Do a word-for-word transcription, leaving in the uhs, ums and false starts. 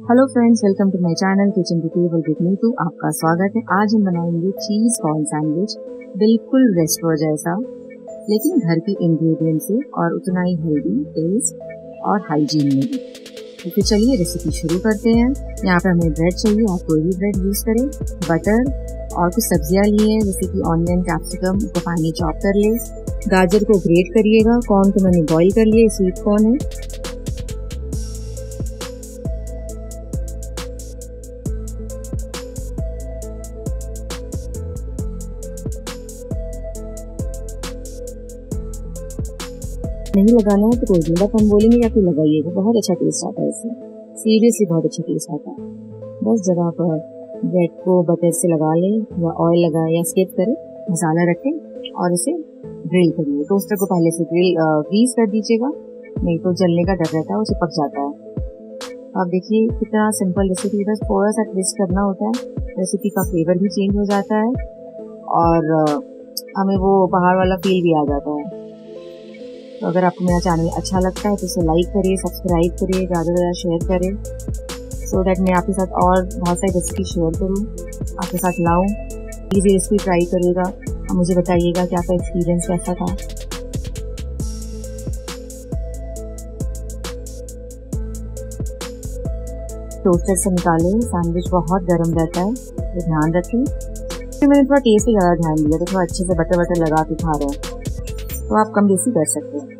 Hello friends, welcome to my channel kitchen detail with Neetu. आपका स्वागत है। आज हम बनाएंगे चीज कॉर्न सैंडविच, बिल्कुल रेस्टोरेंट जैसा लेकिन घर के इंग्रेडिएंट से और उतना ही हेल्दी, टेस्ट और हाइजीन में। तो चलिए रेसिपी शुरू करते हैं। यहाँ पे हमें ब्रेड चाहिए, आप कोई भी ब्रेड यूज करें, बटर और कुछ सब्जियां ली हैं जैसे कि ऑनियन, कैप्सिकम को फाइनली चॉप कर ले। गाजर को ग्रेट करिएगा। कॉर्न को मैंने बॉईल कर लिया, स्वीट कॉर्न है। नहीं लगाना है तो कोई नहीं, बस हम बोलेंगे या फिर लगाइएगा, बहुत अच्छा टेस्ट आता है इससे। सीरियसली बहुत अच्छा टेस्ट आता है। दस जगह पर ब्रेड को बटर से लगा लें या ऑयल लगाए या स्किप करें, मसाला रखें और इसे ग्रिल करिए। टोस्टर को पहले से ग्रिल ग्रीस कर दीजिएगा, नहीं तो जलने का डर रहता है, वो चिपक जाता है। आप देखिए कितना सिंपल रेसिपी, बस थोड़ा सा ट्विस्ट करना होता है, रेसिपी का फ्लेवर भी चेंज हो जाता है और हमें वो बाहर वाला फील भी आ जाता है। तो अगर आपको मेरा चैनल अच्छा लगता है तो इसे लाइक करिए, सब्सक्राइब करिए, ज़्यादा से ज़्यादा शेयर करें, सो दैट मैं आपके साथ और बहुत सारी रेसिपी शेयर करूँ, आपके साथ लाऊं। प्लीज़ ये रेसिपी ट्राई करिएगा और मुझे बताइएगा कि आपका एक्सपीरियंस कैसा था। टोस्टर से निकालें, सैंडविच बहुत गर्म रहता है तो ध्यान रखें। फिर मैंने थोड़ा टेस्ट पे ज़्यादा ध्यान दिया तो थोड़ा अच्छे से बटर बटर लगा के खा रहे हैं, तो आप कम बेसी कर सकते हैं।